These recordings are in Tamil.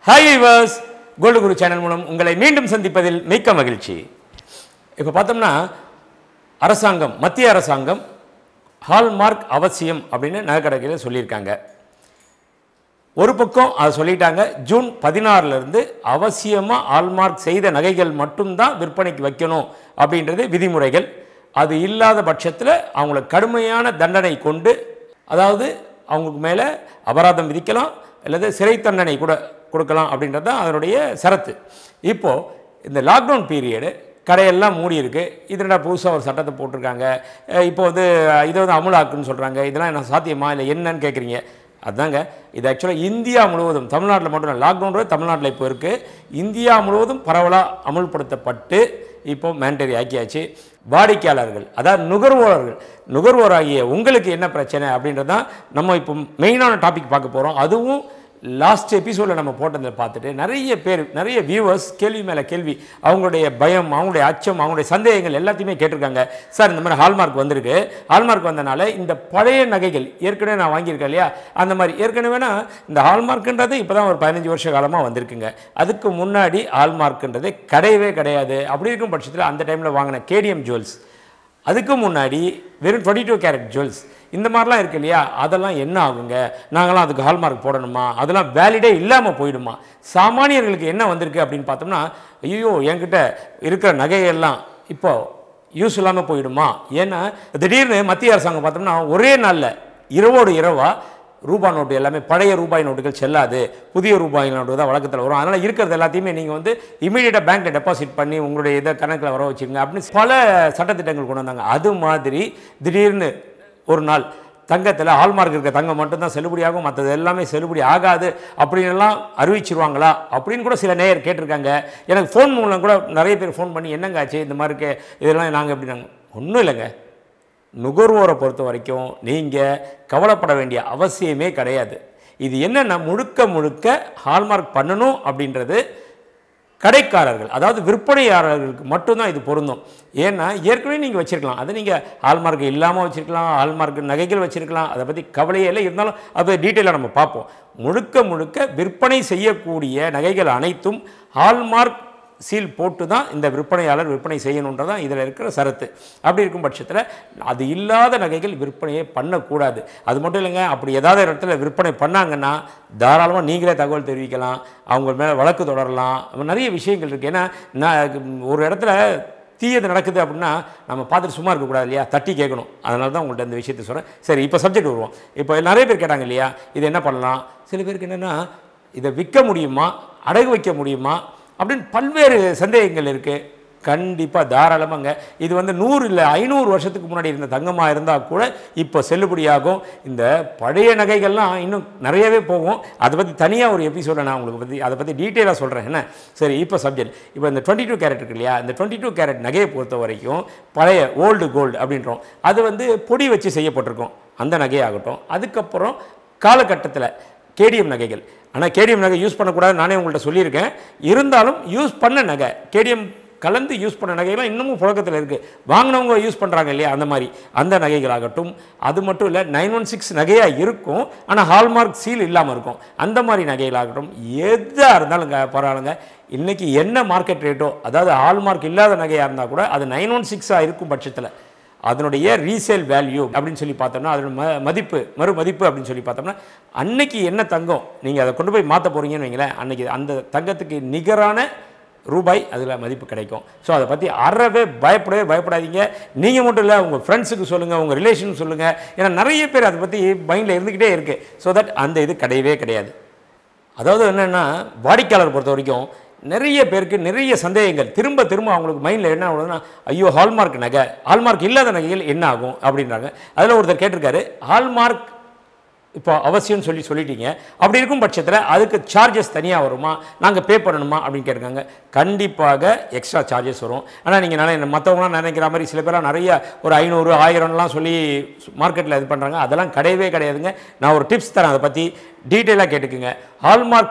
Hi viewers, gold Guru channel மூலம் உங்களை மீண்டும் சந்திப்பதில் மிக்க மகிழ்ச்சி. இப்போ பார்த்தோம்னா அரசாங்கம், மத்திய அரசாங்கம் ஹால்மார்க் அவசியம் அப்படின்னு நகைக்கடைகளில் சொல்லியிருக்காங்க. ஒரு பக்கம் அதை சொல்லிட்டாங்க, ஜூன் 16 அவசியமாக ஹால்மார்க் செய்த நகைகள் மட்டும்தான் விற்பனைக்கு வைக்கணும் அப்படின்றது விதிமுறைகள். அது இல்லாத பட்சத்தில் அவங்கள கடுமையான தண்டனை கொண்டு, அதாவது அவங்களுக்கு மேலே அபராதம் விதிக்கலாம் அல்லது சிறை தண்டனை கூட கொடுக்கலாம் அப்படின்றது தான் அதனுடைய சரத்து. இப்போது இந்த லாக்டவுன் பீரியடு கடையெல்லாம் மூடி இருக்குது. இதனடா புதுசாக ஒரு சட்டத்தை போட்டிருக்காங்க. இப்போ இதை அமுலாக்குன்னு சொல்கிறாங்க. இதெல்லாம் என்ன சாத்தியமா இல்லை என்னன்னு கேட்குறீங்க. அதுதாங்க, இது ஆக்சுவலாக இந்தியா முழுவதும், தமிழ்நாட்டில் மட்டும் இல்லை, லாக்டவுன் தமிழ்நாட்டில் இப்போ இருக்குது. இந்தியா முழுவதும் பரவலாக அமுல்படுத்தப்பட்டு இப்போ மேண்டரி ஆக்கியாச்சு. வாடிக்கையாளர்கள், அதாவது நுகர்வோராகிய உங்களுக்கு என்ன பிரச்சனை அப்படின்றது தான் நம்ம இப்போ மெயினான டாபிக் பார்க்க போகிறோம். அதுவும் லாஸ்ட் எபிசோடில் நம்ம போட்டதில் பார்த்துட்டு நிறைய வியூவர்ஸ் கேள்வி மேலே கேள்வி, அவங்களுடைய பயம், அவங்களுடைய அச்சம், அவங்களுடைய சந்தேகங்கள் எல்லாத்தையுமே கேட்டிருக்காங்க. சார், இந்த மாதிரி ஹால்மார்க் வந்திருக்கு, ஹால்மார்க் வந்தனால இந்த பழைய நகைகள் ஏற்கனவே நான் வாங்கியிருக்கேன் இல்லையா, அந்த மாதிரி ஏற்கனவேனா இந்த ஹால்மார்க்குன்றது இப்போ தான் ஒரு 15 வருஷ காலமாக வந்திருக்குங்க. அதுக்கு முன்னாடி ஹால்மார்க்குன்றது கிடையவே கிடையாது. அப்படி இருக்கும் பட்சத்தில் அந்த டைமில் வாங்கின கேடிஎம் ஜுவல்ஸ், அதுக்கு முன்னாடி வெறும் 22 கேரட் ஜுவல்ஸ், இந்த மாதிரிலாம் இருக்கு இல்லையா, அதெல்லாம் என்ன ஆகுங்க? நாங்களாம் அதுக்கு ஹால்மார்க் போடணுமா? அதெல்லாம் வேலிடே இல்லாமல் போயிடுமா? சாமானியர்களுக்கு என்ன வந்திருக்கு அப்படின்னு பார்த்தோம்னா, ஐயோ என்கிட்ட இருக்கிற நகையெல்லாம் இப்போ யூஸ் இல்லாமல் போயிடுமா? ஏன்னா திடீர்னு மத்திய அரசாங்கம் பார்த்தோம்னா ஒரே நாளில் இரவோடு இரவாக ரூபாய் நோட்டு எல்லாமே, பழைய ரூபாய் நோட்டுகள் செல்லாது, புதிய ரூபாய் நோட்டு தான் வழக்கத்தில் வரும். அதனால் இருக்கிறது எல்லாத்தையுமே நீங்கள் இமீடியட்டாக பேங்க்கில் டெபாசிட் பண்ணி உங்களுடைய இதை கணக்கில் வர வச்சுருங்க அப்படின்னு பல சட்டத்திட்டங்கள் கொண்டு வந்தாங்க. அது மாதிரி திடீர்னு ஒரு நாள் தங்கத்தில் ஹால்மார்க் இருக்க தங்கம் மட்டும்தான் செல்லுபடியாகும், மற்றது எல்லாமே செல்லுபடி ஆகாது அப்படின்லாம் அறிவிச்சிருவாங்களா அப்படின்னு கூட சில நேயர் கேட்டிருக்காங்க. எனக்கு ஃபோன் மூலம் கூட நிறைய பேர் ஃபோன் பண்ணி என்னங்க ஆச்சு இந்த மாதிரி இதெல்லாம் நாங்கள் எப்படின்னாங்க. ஒன்றும் இல்லைங்க, நுகர்வோரை பொறுத்த வரைக்கும் நீங்கள் கவலைப்பட வேண்டிய அவசியமே கிடையாது. இது என்னென்னா முழுக்க ஹால்மார்க் பண்ணணும் அப்படின்றது கடைக்காரர்கள், அதாவது விற்பனையாளர்களுக்கு மட்டும்தான் இது பொருந்தும். ஏன்னா ஏற்கனவே நீங்கள் வச்சுருக்கலாம், அதை நீங்கள் ஹால்மார்க் இல்லாமல் வச்சுருக்கலாம், ஹால்மார்க் நகைகள் வச்சுருக்கலாம், அதை பற்றி கவலையே இல்லை. இருந்தாலும் அதை டீட்டெயிலாக நம்ம பார்ப்போம். முழுக்க விற்பனை செய்யக்கூடிய நகைகள் அனைத்தும் ஹால்மார்க் சீல் போட்டு தான் இந்த விற்பனையாளர் விற்பனை செய்யணுன்றதான் இதில் இருக்கிற சரத்து. அப்படி இருக்கும் பட்சத்தில் அது இல்லாத நகைகள் விற்பனையே பண்ணக்கூடாது. அது மட்டும் இல்லைங்க, அப்படி ஏதாவது இடத்துல விற்பனை பண்ணாங்கன்னா தாராளமாக நீங்களே தகவல் தெரிவிக்கலாம், அவங்க மேலே வழக்கு தொடரலாம். நிறைய விஷயங்கள் இருக்குது. ஏன்னா ஒரு இடத்துல தீயது நடக்குது அப்படின்னா நம்ம பார்த்துட்டு சும்மா இருக்கக்கூடாது இல்லையா, தட்டி கேட்கணும். அதனால தான் உங்கள்கிட்ட இந்த விஷயத்தை சொல்கிறேன். சரி, இப்போ சப்ஜெக்ட் வருவோம். இப்போ நிறைய பேர் கேட்டாங்க இல்லையா, இது என்ன பண்ணலாம்? சில பேருக்கு என்னென்னா, இதை விற்க முடியுமா, அடகு வைக்க முடியுமா அப்படின்னு பல்வேறு சந்தேகங்கள் இருக்குது. கண்டிப்பாக தாராளமாங்க. இது 100 இல்லை 500 வருஷத்துக்கு முன்னாடி இருந்த தங்கமாக இருந்தால் கூட இப்போ செல்லுபடியாகும். இந்த பழைய நகைகள்லாம் இன்னும் நிறையவே போகும். அதை பற்றி தனியாக ஒரு எபிசோட நான் உங்களுக்கு அதை பற்றி டீட்டெயிலாக சொல்கிறேன். என்ன சரி, இப்போ சப்ஜெக்ட், இப்போ இந்த 22 கேரட் இருக்கு இல்லையா, இந்த 22 கேரட் நகையை பொறுத்த வரைக்கும் பழைய ஓல்டு கோல்டு அப்படின்றோம். அது பொடி வச்சு செய்யப்பட்டிருக்கும் அந்த நகையாகட்டும். அதுக்கப்புறம் காலகட்டத்தில் கேடிஎம் நகைகள், ஆனால் கேடிஎம் நகை யூஸ் பண்ணக்கூடாது நானே உங்கள்கிட்ட சொல்லியிருக்கேன். இருந்தாலும் யூஸ் பண்ண நகை, கேடிஎம் கலந்து யூஸ் பண்ண நகைகள்லாம் இன்னமும் புழக்கத்தில் இருக்குது. வாங்கினவங்க யூஸ் பண்ணுறாங்க இல்லையா, அந்த மாதிரி அந்த நகைகளாகட்டும். அது மட்டும் இல்லை, 916 நகையாக இருக்கும், ஆனால் ஹால்மார்க் சீல் இல்லாமல் இருக்கும். அந்த மாதிரி நகைகளாகட்டும், எதாக இருந்தாலும் பரவாயில்லைங்க. இன்றைக்கி என்ன மார்க்கெட் ரேட்டோ, அதாவது ஹால்மார்க் இல்லாத நகையாக இருந்தால் கூட அது 916 இருக்கும் பட்சத்தில் அதனுடைய ரீசேல் வேல்யூ அப்படின்னு சொல்லி பார்த்தோம்னா, அதோட மறு மதிப்பு அப்படின்னு சொல்லி பார்த்தோம்னா, அன்னைக்கு என்ன தங்கம் நீங்கள் அதை கொண்டு போய் மாற்ற போகிறீங்கன்னு வைங்களேன், அன்றைக்கி அந்த தங்கத்துக்கு நிகரான ரூபாய் அதில் மதிப்பு கிடைக்கும். ஸோ அதை பற்றி அறவே பயப்படாதீங்க. நீங்கள் மட்டும் இல்லை, உங்கள் ஃப்ரெண்ட்ஸுக்கு சொல்லுங்கள், உங்கள் ரிலேஷனுக்கு சொல்லுங்கள். ஏன்னா நிறைய பேர் அதை பற்றி மைண்டில் இருந்துக்கிட்டே இருக்குது. ஸோ தட் அந்த இது கிடையவே கிடையாது. அதாவது என்னென்னா, வாடிக்கையாளர் பொறுத்த வரைக்கும் நிறைய பேருக்கு நிறைய சந்தேகங்கள் திரும்ப அவங்களுக்கு மைண்டில் என்ன ஆகுதுன்னா, ஐயோ ஹால்மார்க் நகை, ஹால்மார்க் இல்லாத நகைகள் என்ன ஆகும் அப்படின்றாங்க. அதில் ஒருத்தர் கேட்டிருக்காரு, ஹால்மார்க் இப்போ அவசியம்னு சொல்லிட்டீங்க, அப்படி இருக்கும் பட்சத்தில் அதுக்கு சார்ஜஸ் தனியாக வருமா, நாங்கள் பே பண்ணணுமா அப்படின்னு கேட்டிருக்காங்க. கண்டிப்பாக எக்ஸ்ட்ரா சார்ஜஸ் வரும். ஆனால் நீங்கள் மற்றவங்களாம் நினைக்கிற மாதிரி சில பேராக நிறைய ஒரு 500 1000லாம் சொல்லி மார்க்கெட்டில் இது பண்ணுறாங்க. அதெல்லாம் கிடையவே கிடையாதுங்க. நான் ஒரு டிப்ஸ் தரேன், அதை பற்றி டீட்டெயிலாக கேட்டுக்குங்க. ஹால்மார்க்கு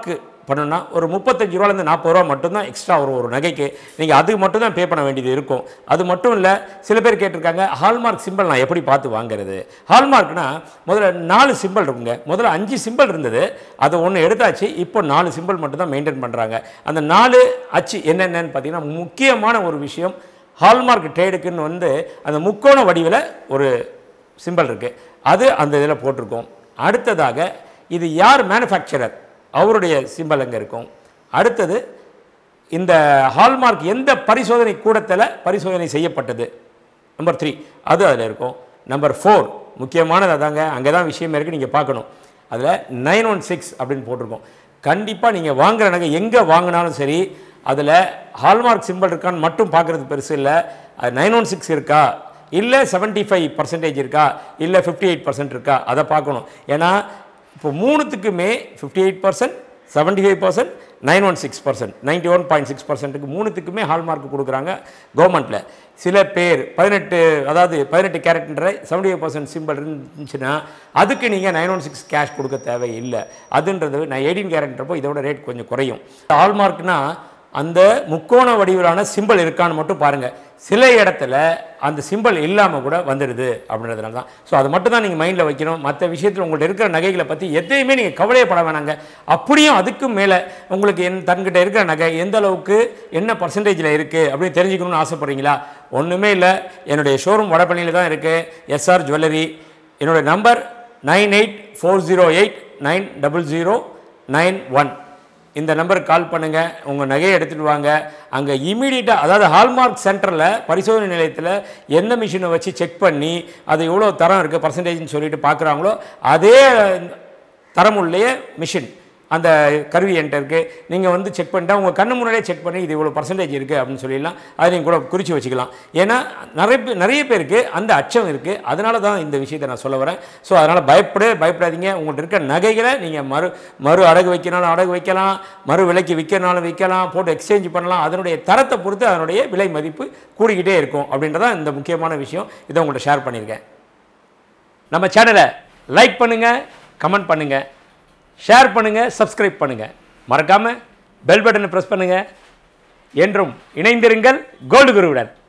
பண்ணணும்னா ஒரு 35 ரூபாலேருந்து 40 ரூபா மட்டும்தான் எக்ஸ்ட்ரா வரும் ஒரு நகைக்கு. நீங்கள் அது மட்டும் தான் பே பண்ண வேண்டியது இருக்கும். அது மட்டும் இல்லை, சில பேர் கேட்டிருக்காங்க ஹால்மார்க் சிம்பிள் நான் எப்படி பார்த்து வாங்குறது. ஹால்மார்க்னா முதல்ல 4 சிம்பிள் இருக்குங்க. முதல்ல 5 சிம்பிள் இருந்தது, அதை ஒன்று எடுத்தாச்சு. இப்போ 4 சிம்பிள் மட்டும் தான் மெயின்டைன் பண்ணுறாங்க. அந்த 4 அச்சு என்னென்னு பார்த்தீங்கன்னா, முக்கியமான ஒரு விஷயம் ஹால்மார்க் ட்ரேடுக்குன்னு வந்து அந்த முக்கோண வடிவில் ஒரு சிம்பிள் இருக்குது, அது அந்த இதில் போட்டிருக்கோம். அடுத்ததாக இது யார் மேனுஃபேக்சரர் அவருடைய சிம்பிள் அங்கே இருக்கும். அடுத்தது இந்த ஹால்மார்க் எந்த பரிசோதனை கூடத்தில் பரிசோதனை செய்யப்பட்டது, நம்பர் 3 அது அதில் இருக்கும். நம்பர் 4 முக்கியமானது அதாங்க, அங்கே தான் விஷயம் இருக்குது, நீங்கள் பார்க்கணும். அதில் 916 அப்படின்னு போட்டிருக்கோம். கண்டிப்பாக நீங்கள் வாங்குகிற நகை எங்கே வாங்கினாலும் சரி, அதில் ஹால்மார்க் சிம்பிள் இருக்கான்னு மட்டும் பார்க்குறது பெருசு இல்லை. அது 916 இருக்கா, இல்லை 75% இருக்கா, இல்லை 58% இருக்கா, அதை பார்க்கணும். ஏன்னா இப்போ மூணுத்துக்குமே 58%, 75%, 916%, 91.6%க்கு மூணுத்துக்குமே ஹால்மார்க் கொடுக்குறாங்க கவர்மெண்ட்டில். சில பேர் 18 கேரட்ன்ற 75% சிம்பிள் இருந்துச்சுன்னா அதுக்கு நீங்கள் 916 கேஷ் கொடுக்க தேவையில்லை. அதுன்றது நான் 18 கேரட்ன்றப்போ இதோட ரேட் கொஞ்சம் குறையும். ஹால்மார்க்னா அந்த முக்கோண வடிவிலான சிம்பிள் இருக்கான்னு மட்டும் பாருங்கள். சில இடத்துல அந்த சிம்பிள் இல்லாமல் கூட வந்துடுது அப்படின்றதுனால தான். ஸோ அது மட்டும் தான் நீங்கள் மைண்டில் வைக்கணும். மற்ற விஷயத்தில் உங்கள்கிட்ட இருக்கிற நகைகளை பற்றி எதையுமே நீங்கள் கவலையப்பட வேணாங்க. அப்படியும் அதுக்கும் மேலே உங்களுக்கு தன்கிட்ட இருக்கிற நகை எந்த அளவுக்கு என்ன பர்சன்டேஜில் இருக்குது அப்படின்னு தெரிஞ்சுக்கணும்னு ஆசைப்பட்றீங்களா? ஒன்றுமே இல்லை, என்னுடைய ஷோரூம் வடபழனியில் தான் இருக்குது, எஸ்ஆர் ஜுவல்லரி. என்னுடைய நம்பர் 9840890091. இந்த நம்பருக்கு கால் பண்ணுங்கள், உங்கள் நகையை எடுத்துகிட்டு வாங்க. அங்கே இமீடியட்டாக, அதாவது ஹால்மார்க் சென்டரில் பரிசோதனை நிலையத்தில் எந்த மிஷினை வச்சு செக் பண்ணி அது எவ்வளோ தரம் இருக்குது பர்சன்டேஜ்னு சொல்லிட்டு பார்க்குறாங்களோ அதே தரமுள்ள மிஷின் அந்த கருவி என்கிட்ட இருக்குது. நீங்கள் வந்து செக் பண்ணிட்டா உங்கள் கண்ணு முன்னாடியே செக் பண்ணி இது இவ்வளோ பர்சன்டேஜ் இருக்குது அப்படின்னு சொல்லிடலாம். அதை நீங்கள் கூட குறித்து வச்சுக்கலாம். ஏன்னா நிறைய பேருக்கு அந்த அச்சம் இருக்குது. அதனால தான் இந்த விஷயத்தை நான் சொல்ல வரேன். ஸோ அதனால் பயப்படாதீங்க. உங்கள்கிட்ட இருக்க நகைகளை நீங்கள் மறு அடகு வைக்கனாலும் அடகு வைக்கலாம், மறு விலைக்கு விற்கிறனாலும் விற்கலாம், போட்டு எக்ஸ்சேஞ்ச் பண்ணலாம். அதனுடைய தரத்தை பொறுத்து அதனுடைய விலை மதிப்பு கூடிக்கிட்டே இருக்கும். அப்படின்றதான் இந்த முக்கியமான விஷயம். இதை உங்கள்கிட்ட ஷேர் பண்ணியிருக்கேன். நம்ம சேனலை லைக் பண்ணுங்கள், கமெண்ட் பண்ணுங்கள், ஷேர் பண்ணுங்கள், சப்ஸ்கிரைப் பண்ணுங்கள். மறக்காமல் பெல் பட்டனை ப்ரெஸ் பண்ணுங்கள். என்றும் இணைந்திருங்கள் கோல்டு குருவுடன்.